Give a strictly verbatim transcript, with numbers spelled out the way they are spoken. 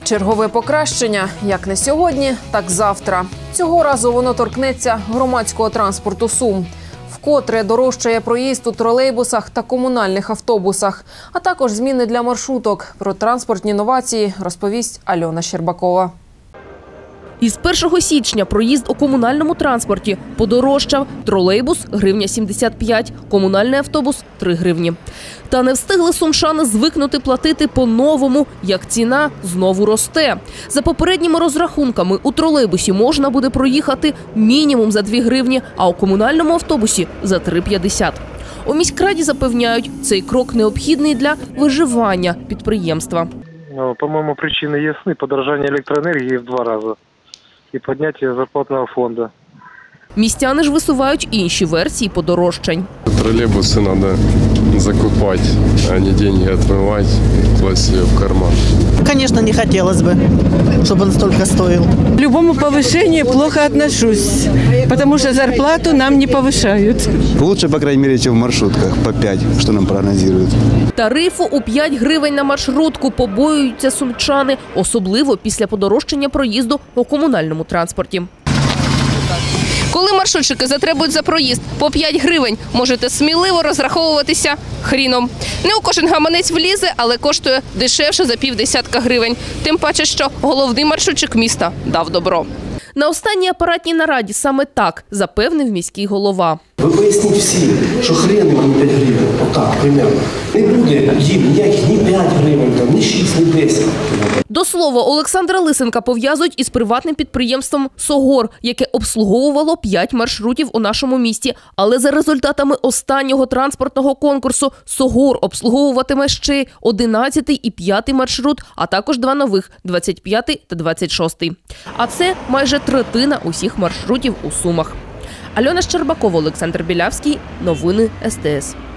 Чергове покращення, як не сьогодні, так завтра. Цього разу воно торкнеться громадського транспорту Сум. Вкотре дорожчає проїзд у тролейбусах та комунальних автобусах, а також зміни для маршруток. Про транспортні новації розповість Альона Щербакова. Із першого січня проїзд у комунальному транспорті подорожчав. Тролейбус – гривня сімдесят п'ять, комунальний автобус – три гривні. Та не встигли сумчани звикнути платити по-новому, як ціна знову росте. За попередніми розрахунками, у тролейбусі можна буде проїхати мінімум за дві гривні, а у комунальному автобусі – за три п'ятдесят. У міськраді запевняють, цей крок необхідний для виживання підприємства. По-моєму, причини ясні. Подорожання електроенергії в два рази і підняття зарплатного фонду. Містяни ж висувають інші версії подорожчань. Тролейбусы надо закупать, а не деньги отмывать, класть себе в карман. Конечно, не хотелось бы, чтобы он столько стоил. К любому повышению плохо отношусь, потому что зарплату нам не повышают. Лучше, по крайней мере, чем в маршрутках по пять, что нам прогнозируют. Тарифу у п'ять гривень на маршрутку побоюються сумчани, особливо після подорожчання проїзду у комунальному транспорті. Коли маршрутчики затребують за проїзд по п'ять гривень, можете сміливо розраховуватися хріном. Не у кожен гаманець влізе, але коштує дешевше за півдесятка гривень. Тим паче, що головний маршрутчик міста дав добро. На останній апаратній нараді саме так запевнив міський голова. Ви поясніть всім, що хрен вам п'ять гривень, отак, примерно. Не буде їм ніяких ні п'ять гривень, там, ні шість, ні десять. До слова, Олександра Лисенка пов'язують із приватним підприємством «Согор», яке обслуговувало п'ять маршрутів у нашому місті. Але за результатами останнього транспортного конкурсу «Согор» обслуговуватиме ще одинадцятий і п'ятий маршрут, а також два нових – двадцять п'ятий та двадцять шостий. А це майже третина усіх маршрутів у Сумах. Альона Щербакова, Олександр Білявський. Новини ес те ес.